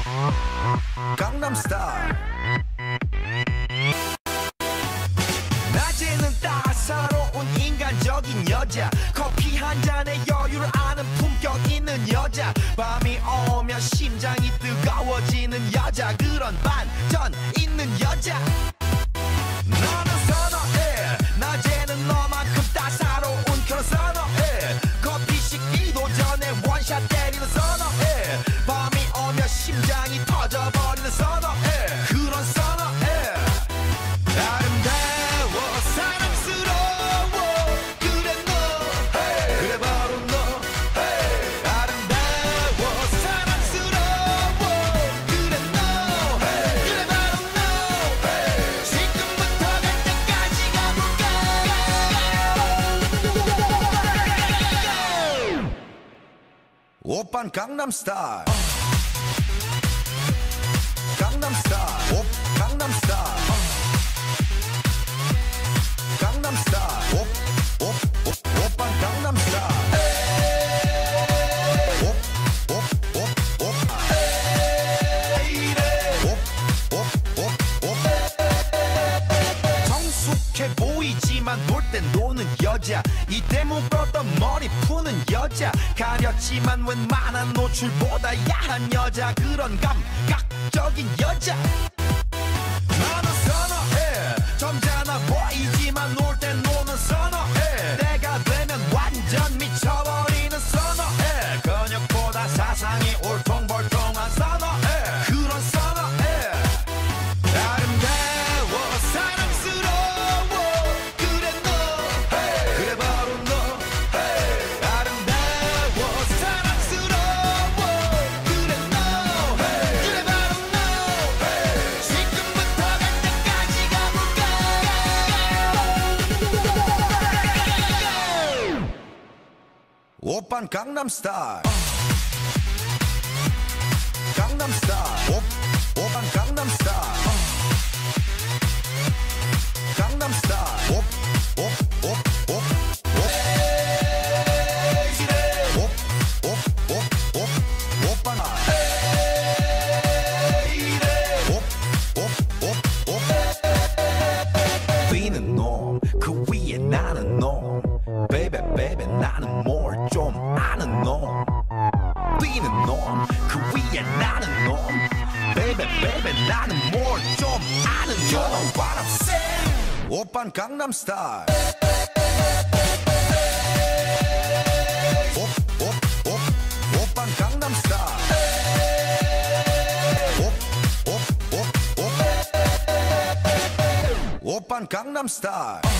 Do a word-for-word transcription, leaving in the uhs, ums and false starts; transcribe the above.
강남스타일. 낮에는 따사로운 인간적인 여자, 커피 한 잔에 여유를 아는 품격 있는 여자, 밤이 오면 심장이 뜨거워지는 여자, 그런 반전 있는 여자 너는 선호해. 낮에는 너만큼 따사로운 그런 선호해. 커피 식기도 전에 원샷 때리는 선호해. 밤이 오면 심장이 터져버리는 선호해. 그런 선호해. 아름다워 사랑스러워 그래 너 hey. 그래 바로 너 hey. 아름다워 사랑스러워 그래 너 hey. 그래 바로 너 hey. 지금부터 갈 때까지 가볼까. 오빤 강남스타일. 강남스타일. 오 강남스타일. 강남스타일. 오 오 오 오빤 강남스타일. 오 오 오 오 이래. 오 오 오 오 성숙해 보이지만 놀 땐 노는 여자, 이때 묶었던 머리 푸는 여자, 가렸지만 웬만한 노출보다 야한 여자, 그런 감각적인 여자 나는 선호해. 점잖아 보이지만 놀 땐 노는 선호해. 내가 되면 완전 미쳐버리는 선호해. 근육보다 사상이 울퉁불퉁한 선호해. 그런 선호해. 아름다워 사랑스러워 그래 너 hey. 그래 바로 너 hey. 아름다워 사랑스러워 그래 너 hey. 그래 바로 너 hey. 지금부터 갈 때까지 가볼까. 오빤 강남스타일. 강남스타일. 오 오빤 강남스타일. 강남스타일. 오 오 오 오 오 오 오 오 오 오빤 오 오 오 오 뛰는 놈 그 위에 나는 놈 베이베 베이베 나는 뭘 좀 아는 놈 뛰는 놈 그 위에 나는 놈 베이베 베이베 나는 뭘 좀 아는 놈. You know what I'm saying. 오빤 강남스타일. 오 오 오 오빤 강남스타일. 오 오 오 오 오빤 강남스타일.